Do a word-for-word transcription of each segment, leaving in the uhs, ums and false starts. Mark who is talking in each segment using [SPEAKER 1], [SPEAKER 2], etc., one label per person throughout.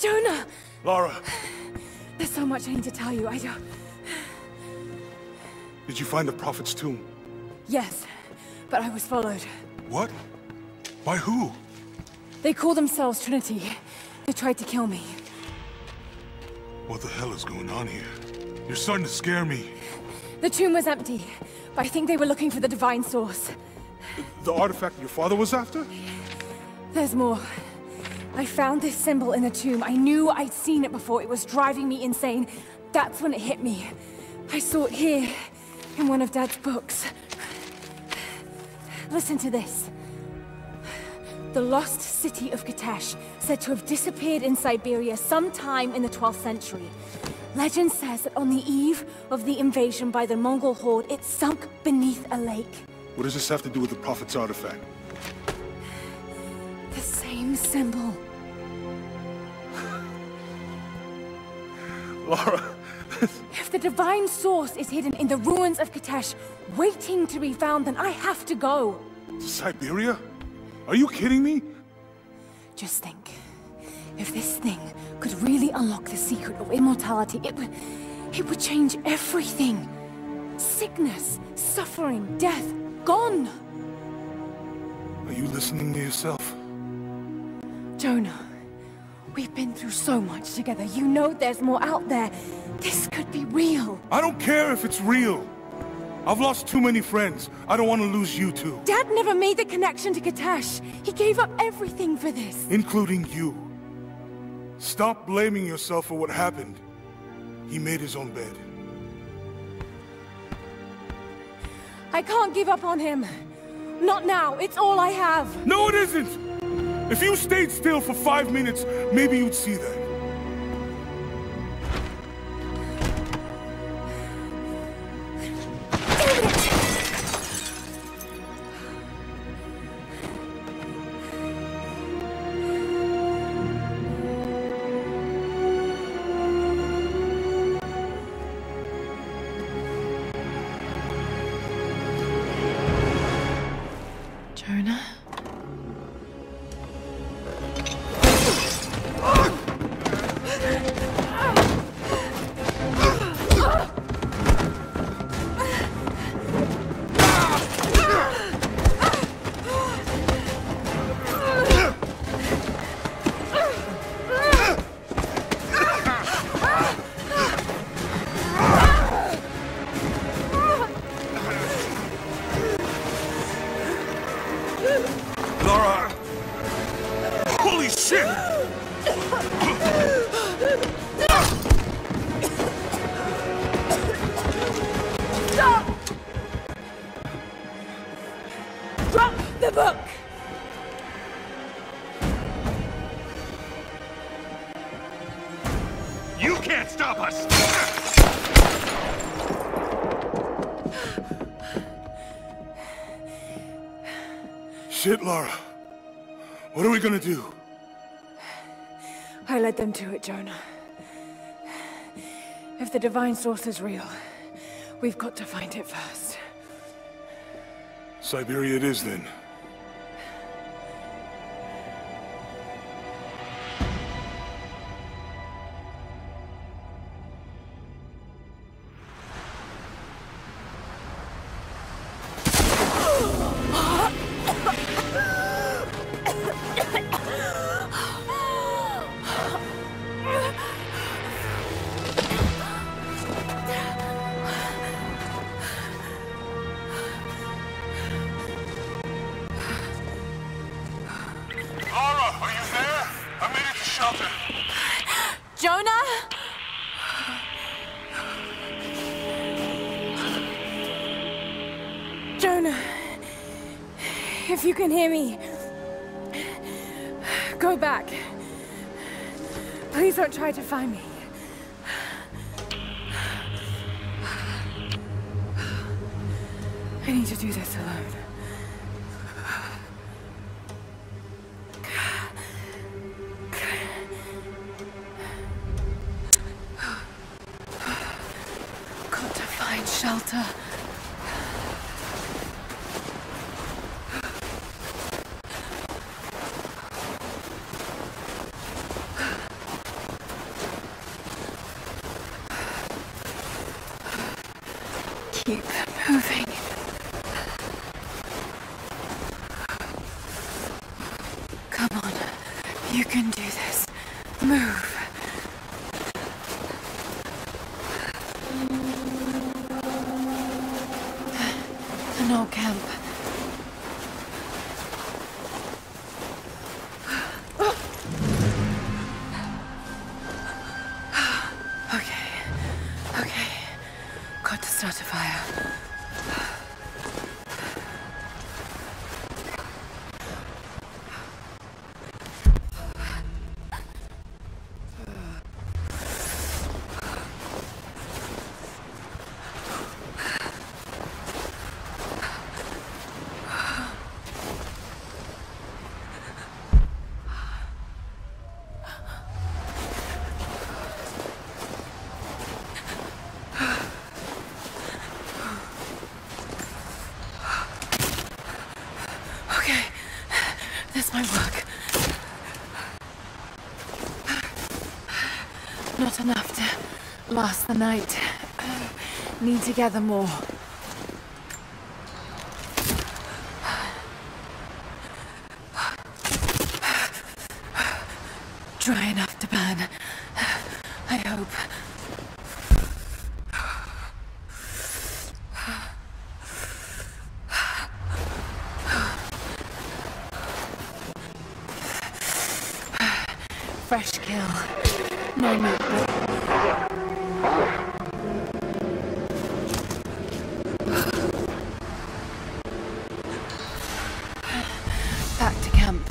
[SPEAKER 1] Jonah!
[SPEAKER 2] Lara!
[SPEAKER 1] There's so much I need to tell you, I don't...
[SPEAKER 2] Did you find the Prophet's tomb?
[SPEAKER 1] Yes, but I was followed.
[SPEAKER 2] What? By who?
[SPEAKER 1] They call themselves Trinity. They tried to kill me.
[SPEAKER 2] What the hell is going on here? You're starting to scare me.
[SPEAKER 1] The tomb was empty, but I think they were looking for the divine source.
[SPEAKER 2] The artifact your father was after?
[SPEAKER 1] There's more. I found this symbol in the tomb. I knew I'd seen it before. It was driving me insane. That's when it hit me. I saw it here, in one of Dad's books. Listen to this. The lost city of Kitesh, said to have disappeared in Siberia sometime in the twelfth century. Legend says that on the eve of the invasion by the Mongol horde, it sunk beneath a lake.
[SPEAKER 2] What does this have to do with the Prophet's artifact?
[SPEAKER 1] The same symbol.
[SPEAKER 2] Lara...
[SPEAKER 1] If the divine source is hidden in the ruins of Kitesh, waiting to be found, then I have to go.
[SPEAKER 2] To Siberia? Are you kidding me?
[SPEAKER 1] Just think. If this thing could really unlock the secret of immortality, it would... it would change everything. Sickness, suffering, death, gone.
[SPEAKER 2] Are you listening to yourself?
[SPEAKER 1] Jonah, we've been through so much together. You know there's more out there. This could be real.
[SPEAKER 2] I don't care if it's real. I've lost too many friends. I don't want to lose you too.
[SPEAKER 1] Dad never made the connection to Kitesh. He gave up everything for this.
[SPEAKER 2] Including you. Stop blaming yourself for what happened. He made his own bed.
[SPEAKER 1] I can't give up on him. Not now. It's all I have.
[SPEAKER 2] No, it isn't! If you stayed still for five minutes, maybe you'd see that.
[SPEAKER 1] Jonah?
[SPEAKER 2] Lara! Holy shit!
[SPEAKER 1] Stop! Drop the book!
[SPEAKER 3] You can't stop us!
[SPEAKER 2] Shit, Lara. What are we gonna do?
[SPEAKER 1] I led them to it, Jonah. If the divine source is real, we've got to find it first.
[SPEAKER 2] Siberia it is, then.
[SPEAKER 1] Jonah? Jonah, if you can hear me, go back. Please don't try to find me. I need to do this alone. Got to find shelter. Keep moving. Come on. You can do this. Move. An old camp. Okay. Okay. Got to start a fire. This might work. Not enough to last the night. Need to gather more. Dry enough to burn. I hope. Fresh kill. No movement. Back to camp.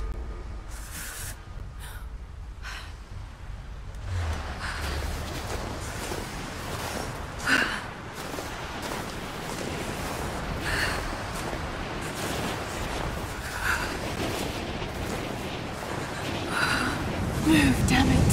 [SPEAKER 1] Move, damn it.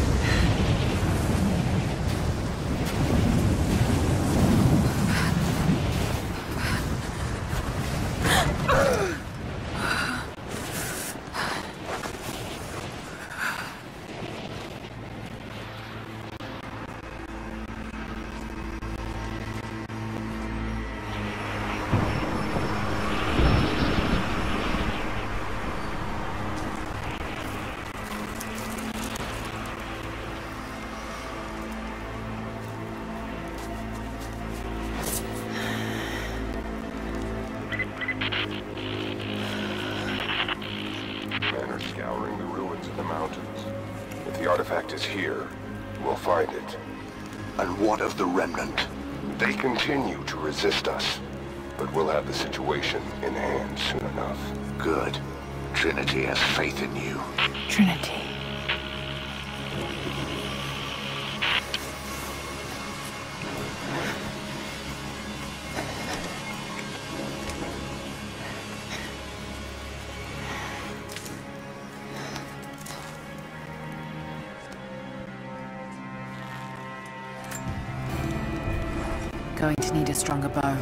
[SPEAKER 4] Scouring the ruins of the mountains. If the artifact is here, we'll find it.
[SPEAKER 5] And what of the remnant?
[SPEAKER 4] They continue to resist us, but we'll have the situation in hand soon enough.
[SPEAKER 5] Good. Trinity has faith in you.
[SPEAKER 1] Trinity. Going to need a stronger bow.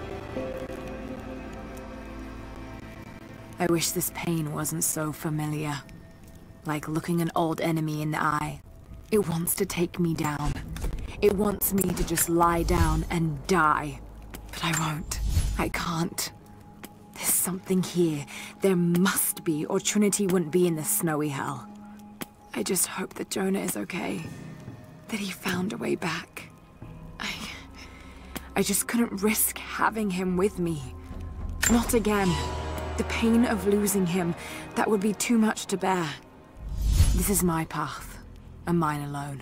[SPEAKER 1] I wish this pain wasn't so familiar. Like looking an old enemy in the eye. It wants to take me down. It wants me to just lie down and die. But I won't. I can't. There's something here. There must be, or Trinity wouldn't be in this snowy hell. I just hope that Jonah is okay. That he found a way back. I... I just couldn't risk having him with me. Not again. The pain of losing him, that would be too much to bear. This is my path, and mine alone.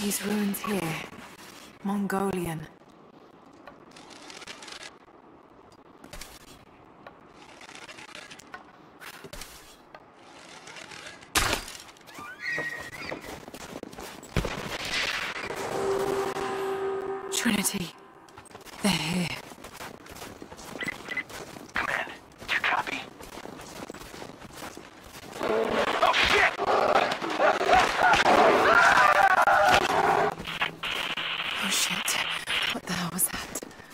[SPEAKER 6] These ruins here. Mongolian. Trinity. They're here.
[SPEAKER 5] Command, do you copy?
[SPEAKER 3] Oh, shit!
[SPEAKER 6] Oh shit. What the hell was that?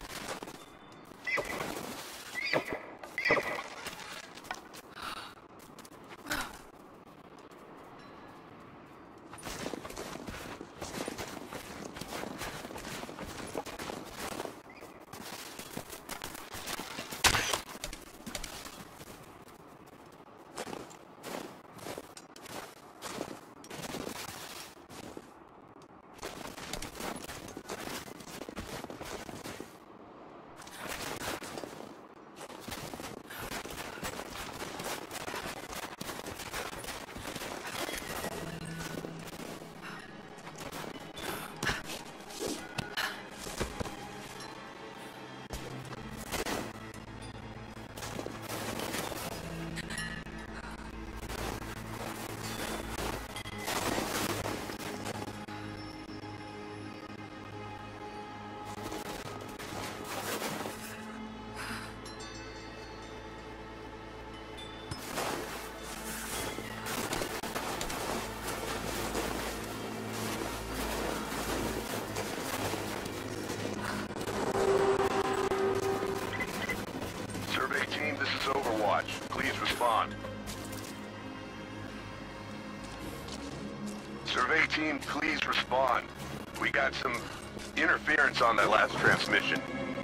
[SPEAKER 3] Please respond. Survey team, please respond. We got some interference on that last transmission.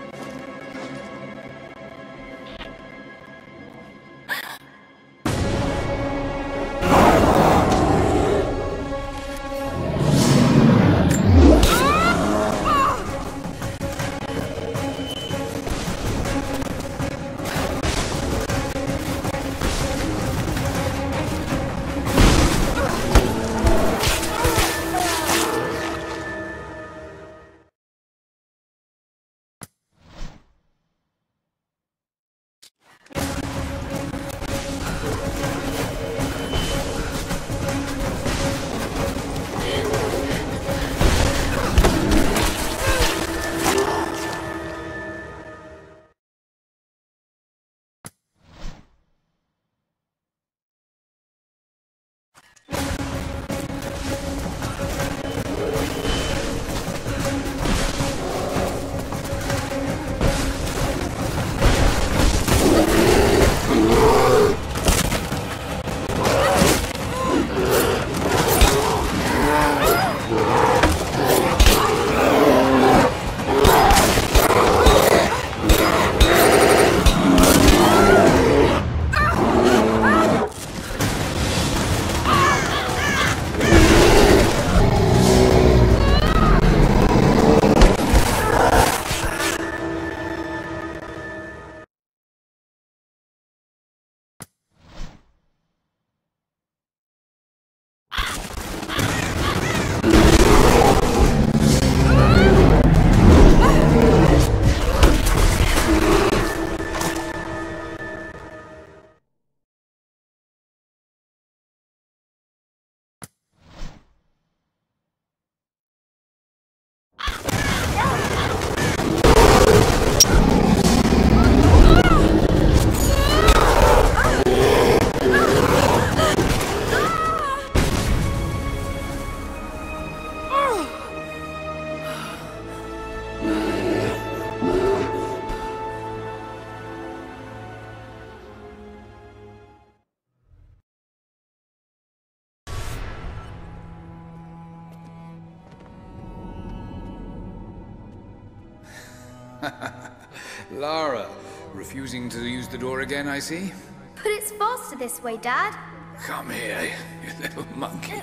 [SPEAKER 7] Lara, refusing to use the door again, I see?
[SPEAKER 8] But it's faster this way, Dad.
[SPEAKER 7] Come here, you little monkey.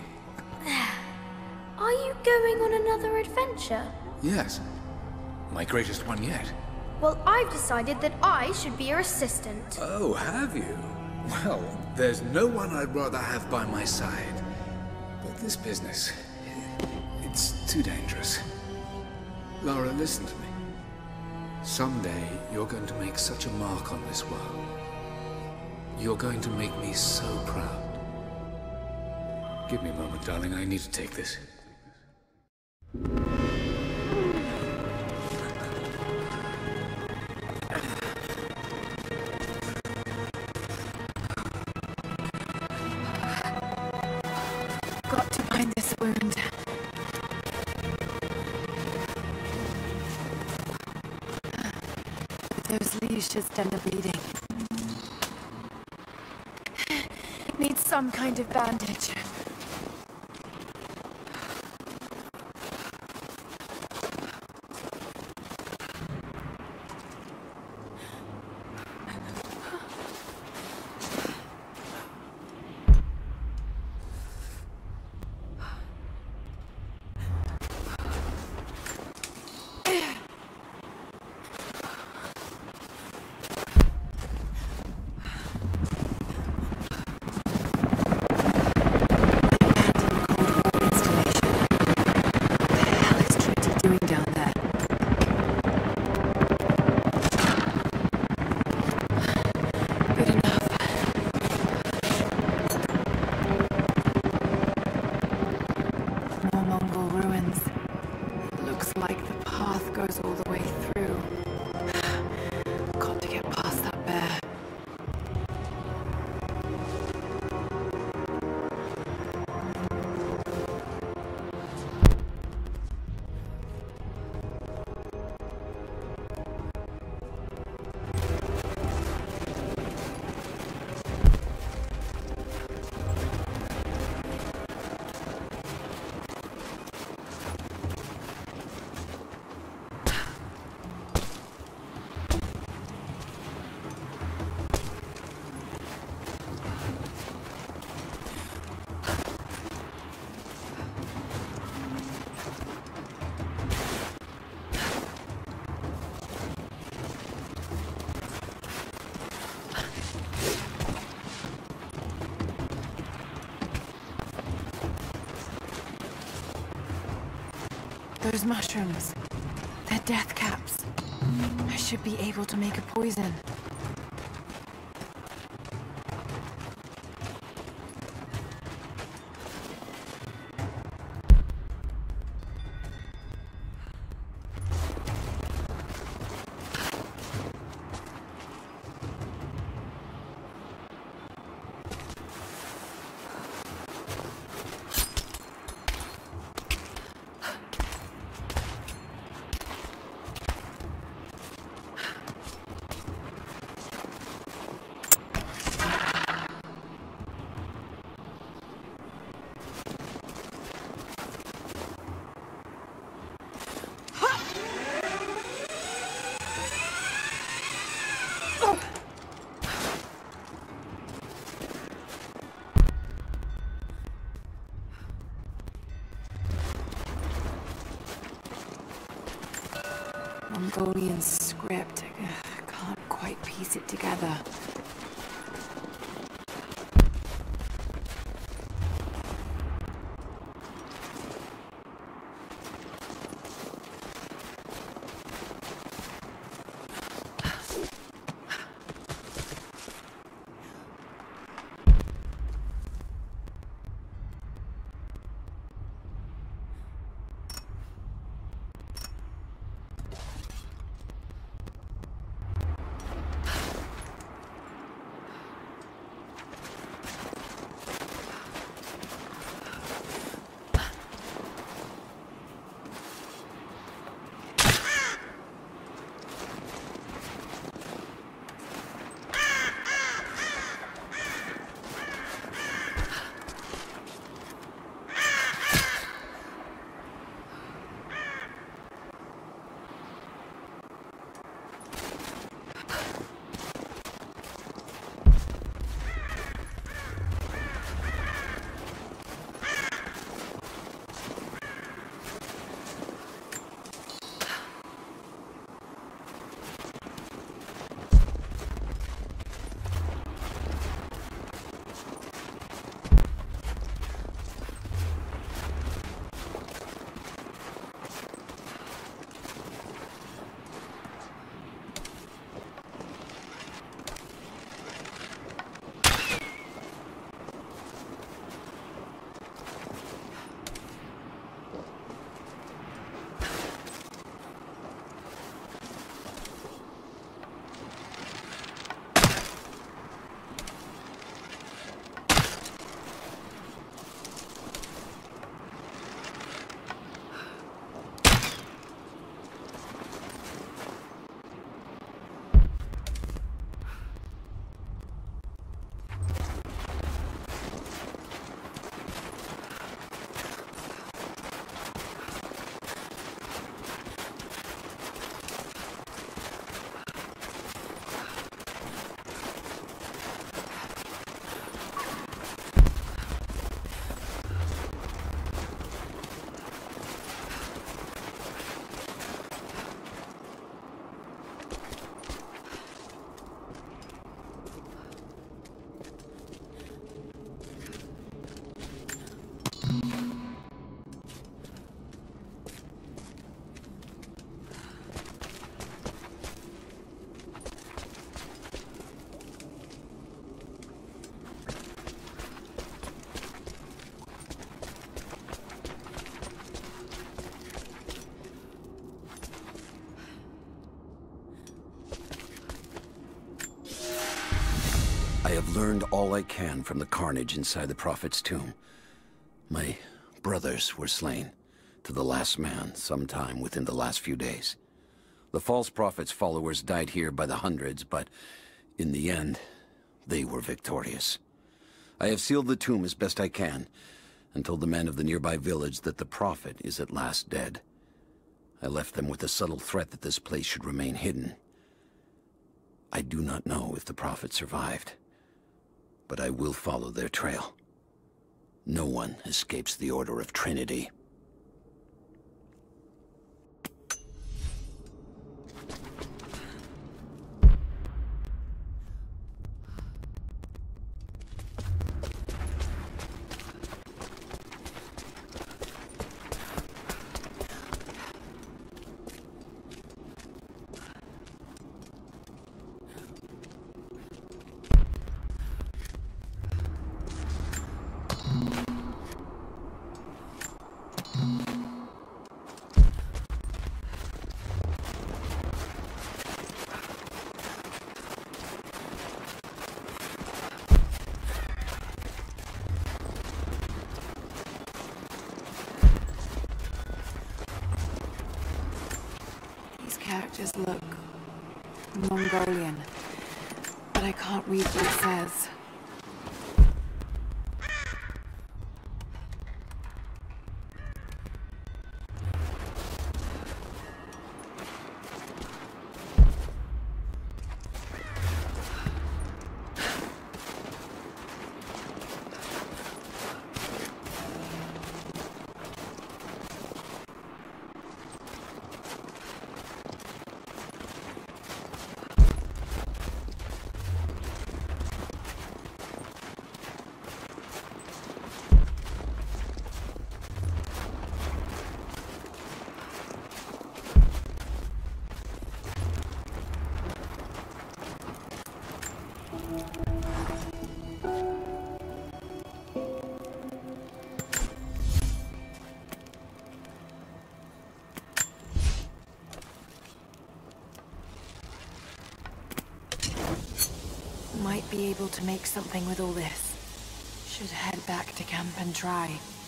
[SPEAKER 8] Are you going on another adventure?
[SPEAKER 7] Yes. My greatest one yet.
[SPEAKER 8] Well, I've decided that I should be your assistant.
[SPEAKER 7] Oh, have you? Well, there's no one I'd rather have by my side. But this business, it It's too dangerous. Lara, listen to me. Someday, you're going to make such a mark on this world. You're going to make me so proud. Give me a moment, darling. I need to take this.
[SPEAKER 6] Got to find this wound. Those leaves should stem the bleeding. Needs some kind of bandage. Those mushrooms. They're death caps. I should be able to make a poison. Mongolian script. I can't quite piece it together.
[SPEAKER 9] learned all I can from the carnage inside the Prophet's tomb. My brothers were slain, to the last man, sometime within the last few days. The false Prophet's followers died here by the hundreds, but in the end, they were victorious. I have sealed the tomb as best I can, and told the men of the nearby village that the Prophet is at last dead. I left them with the subtle threat that this place should remain hidden. I do not know if the Prophet survived, but I will follow their trail. No one escapes the Order of Trinity.
[SPEAKER 6] Characters look Mongolian, but I can't read what it says. Might be able to make something with all this. Should head back to camp and try.